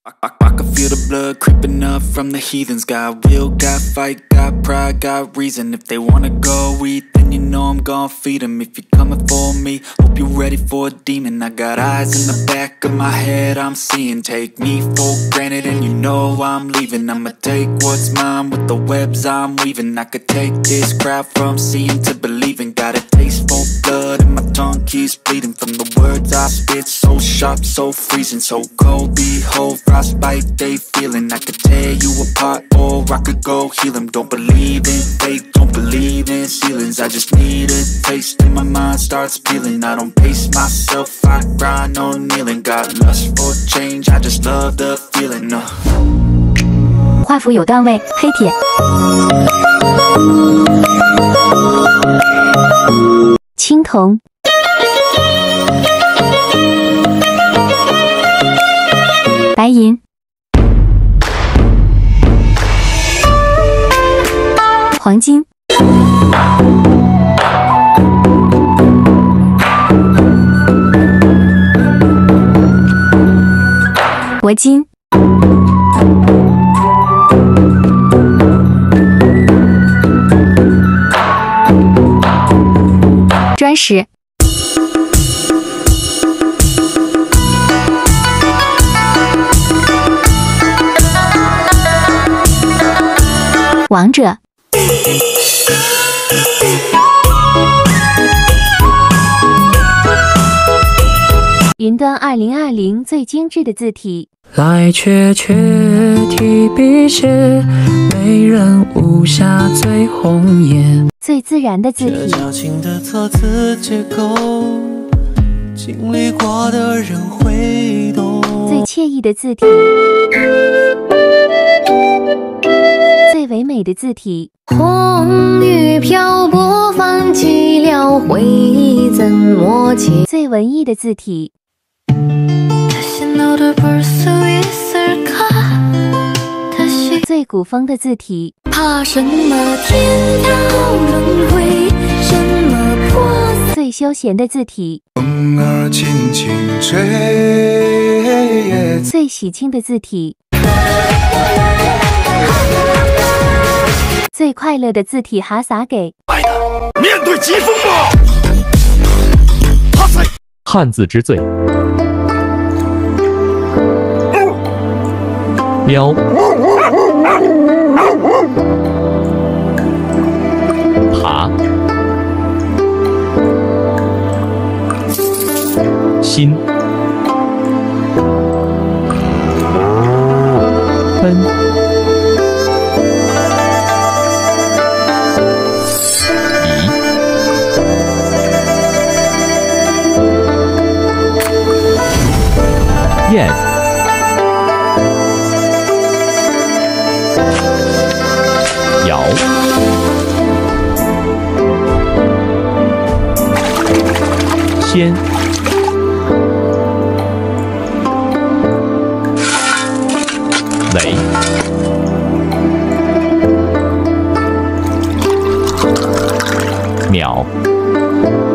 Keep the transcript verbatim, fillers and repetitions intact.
I, I can feel the blood creeping up from the heathens. Got will, got fight, got pride, got reason. If they wanna go eat, then you know I'm gon' feed them. If you're coming for me, hope you're ready for a demon. I got eyes in the back of my head, I'm seeing. Take me for granted and you know I'm leaving. I'ma take what's mine with the webs I'm weaving. I could take this crowd from seeing to believing. Got a taste for blood and my tongue keeps bleeding from the words I spit. So sharp, so freezing, so cold. Behold, frostbite they feeling. I could tear you apart or I could go heal them. Don't believe in fate, don't believe in ceilings. I just need a taste and my mind starts peeling. I don't pace myself, I grind on kneeling. Got lust for change, I just love the feeling. uh. 画幅有段位，黑铁。青铜。白银。黄金。铂金。砖石。王者。云端二零二零最精致的字体。 来确确提笔写，美人无瑕最红颜。 最自然的字体。 矫情的错字结构，经历过的人会懂。 最惬意的字体。最唯美的字体。 红雨漂泊，放弃了回忆怎么解？ 最文艺的字体。 最古风的字体。 怕什么天道轮回，什么破？ 最休闲的字体。 风儿轻轻吹。 最喜庆的字体。最快乐的字体哈撒给。 爱的，面对疾风吧！哈塞。 汉字之最。 标，爬，心，奔，夷，燕。 尧，先，雷，淼，